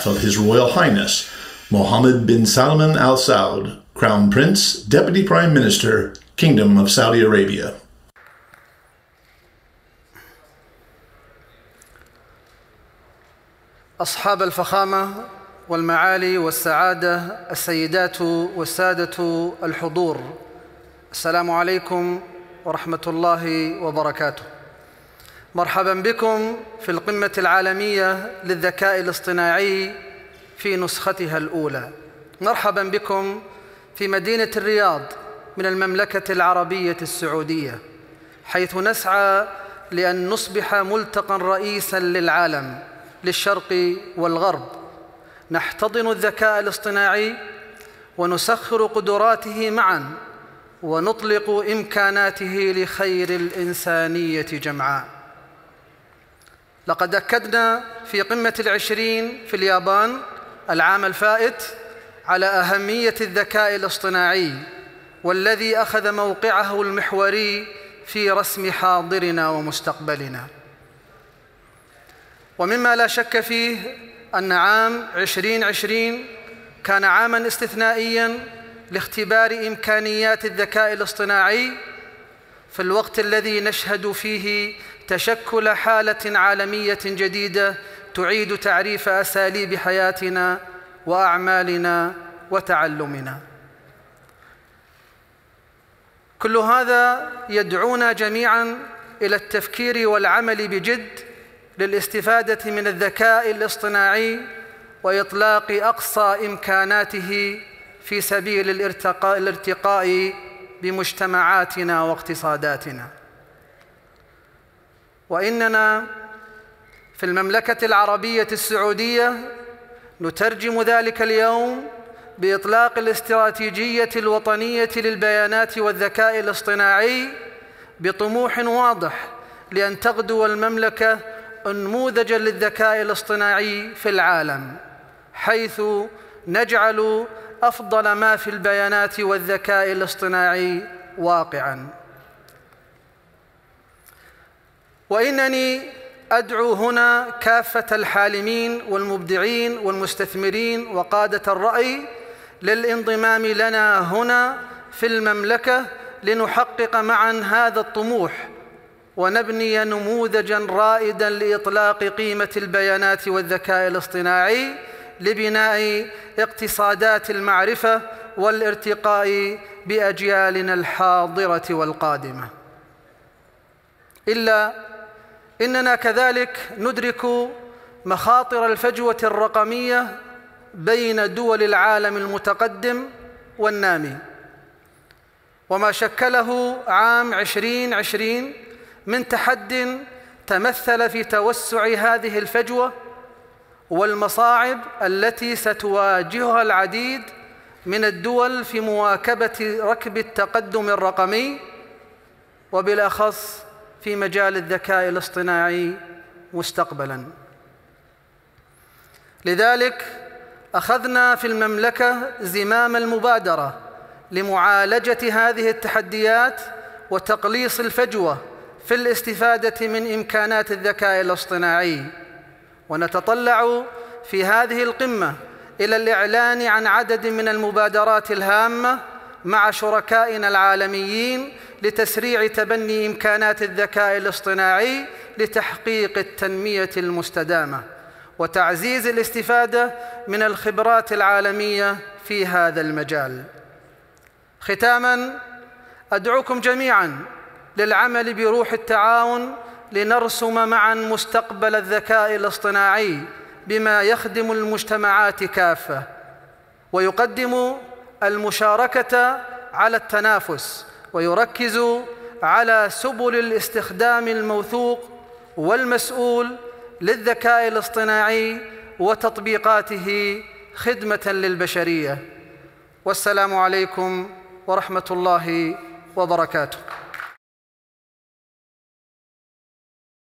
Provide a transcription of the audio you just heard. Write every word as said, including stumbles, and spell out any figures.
behalf of His Royal Highness, Mohammed bin Salman Al Saud, Crown Prince, Deputy Prime Minister, Kingdom of Saudi Arabia. أصحاب الفخامة والمعالي والسعادة، السيدات والسادة الحضور، السلام عليكم ورحمة الله وبركاته. مرحبا بكم في القمة العالمية للذكاء الاصطناعي في نسختها الأولى. مرحبا بكم في مدينة الرياض من المملكة العربية السعودية، حيث نسعى لأن نصبح ملتقى رئيسا للعالم للشرق والغرب، نحتضن الذكاء الاصطناعي ونسخر قدراته معا ونطلق إمكاناته لخير الإنسانية جمعاء. لقد أكدنا في قمة العشرين في اليابان العام الفائت على أهمية الذكاء الاصطناعي، والذي أخذ موقعه المحوري في رسم حاضرنا ومستقبلنا. ومما لا شك فيه أن عام عشرين عشرين كان عاماً استثنائياً لاختبار إمكانيات الذكاء الاصطناعي في الوقت الذي نشهد فيه تشكل حالة عالمية جديدة تعيد تعريف أساليب حياتنا وأعمالنا وتعلمنا. كل هذا يدعونا جميعاً إلى التفكير والعمل بجد للاستفادة من الذكاء الاصطناعي وإطلاق أقصى إمكاناته في سبيل الارتقاء, الارتقاء بمجتمعاتنا واقتصاداتنا. وإننا في المملكة العربية السعودية نترجم ذلك اليوم بإطلاق الاستراتيجية الوطنية للبيانات والذكاء الاصطناعي بطموح واضح لأن تغدو المملكة نموذجاً للذكاء الاصطناعي في العالم، حيث نجعل أفضل ما في البيانات والذكاء الاصطناعي واقعاً. وإنني أدعو هنا كافة الحالمين والمبدعين والمستثمرين وقادة الرأي للانضمام لنا هنا في المملكة لنحقق معاً هذا الطموح ونبني نموذجاً رائداً لإطلاق قيمة البيانات والذكاء الاصطناعي لبناء اقتصادات المعرفة والارتقاء بأجيالنا الحاضرة والقادمة. إلا إننا كذلك ندرك مخاطر الفجوة الرقمية بين دول العالم المتقدم والنامي، وما شكله عام عشرين عشرين من تحد تمثل في توسع هذه الفجوة والمصاعب التي ستواجهها العديد من الدول في مواكبة ركب التقدم الرقمي، وبالأخص في مجال الذكاء الاصطناعي مستقبلاً. لذلك أخذنا في المملكة زمام المبادرة لمعالجة هذه التحديات وتقليص الفجوة في الاستفادة من إمكانات الذكاء الاصطناعي، ونتطلع في هذه القمة إلى الإعلان عن عدد من المبادرات الهامة مع شركائنا العالميين لتسريع تبني إمكانات الذكاء الاصطناعي لتحقيق التنمية المستدامة وتعزيز الاستفادة من الخبرات العالمية في هذا المجال. ختاماً، أدعوكم جميعاً للعمل بروح التعاون لنرسم معاً مستقبل الذكاء الاصطناعي بما يخدم المجتمعات كافة ويقدم المشاركة على التنافس ويركز على سبل الاستخدام الموثوق والمسؤول للذكاء الاصطناعي وتطبيقاته خدمة للبشرية. والسلام عليكم ورحمة الله وبركاته.